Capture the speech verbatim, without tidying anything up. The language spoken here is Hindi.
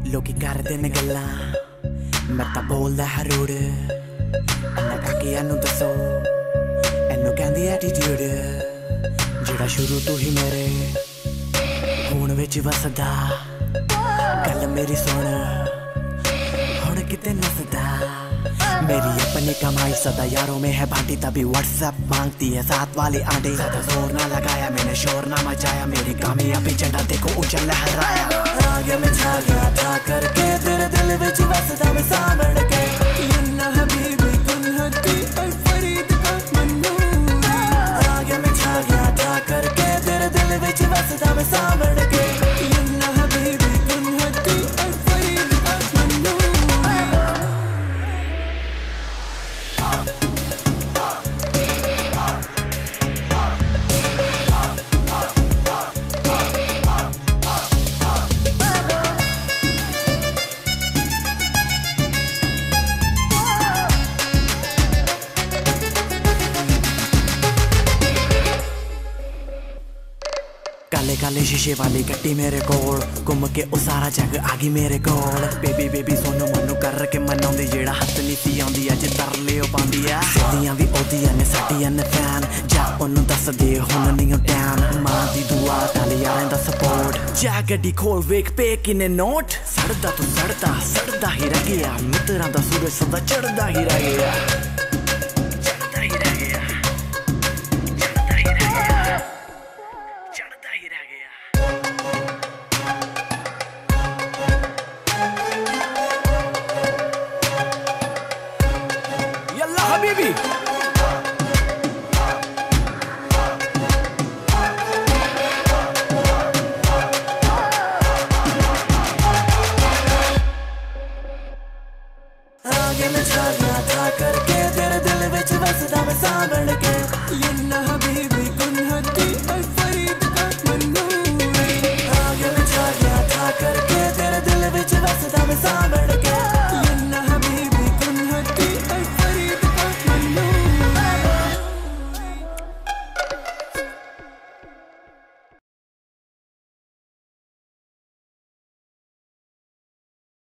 लोकी करदे ने गल्लां मैं तां बोलदा हरूड़ अन्ना काकी एनू दसो एनू कहंदी एटीट्यूड जेड़ा शुरू तो ही मेरे खून विच वसदा गल मेरी सुन हुण किते नसदा मेरी अपनी कमाई सदा यारों में है बांटी तभी व्हाट्सएप मांगती है साथ वाली आंटी ज्यादा जोर ना लगाया मैंने शोर ना मचाया मेरी कामयाबी झंडा देखो ऊंचा लहराया आगे मैं छा गया था करके तेरे दिल विच वसदा मैं सामण के यन्ना हबीबी कुन हदी ऐ फरीद का मनूरी आगे मैं छा गया था करके तेरे दिल विच वसदा मैं सामण के यन्ना हबीबी कुन हदी ऐ फरीद का मनूरी काले काले शीशे वाली गड्डी मेरे कोल घुम के ओ सारा जग आ गई मेरे कोल बेबी बेबी सोनू मनु कर के मनाउंदी जेड़ा हत्थ नहीं सी आउंदी अज तरले ओ पांदी आ सदियां भी ओदियां ने साडियां ने फैन जा ओनू दस दे हुन नहीं टैन मां दी दुआ ताले यारां दा सपोर्ट जा गड्डी खोल वेख पे किने नोट सड़दा तू सड़दा सड़दा ही रह गया मित्तरां दा सूरज सदा चढ़दा ही रह गया Habibi आगे मैं छा गया था करके तेरे दिल विच वसदा मैं सामण के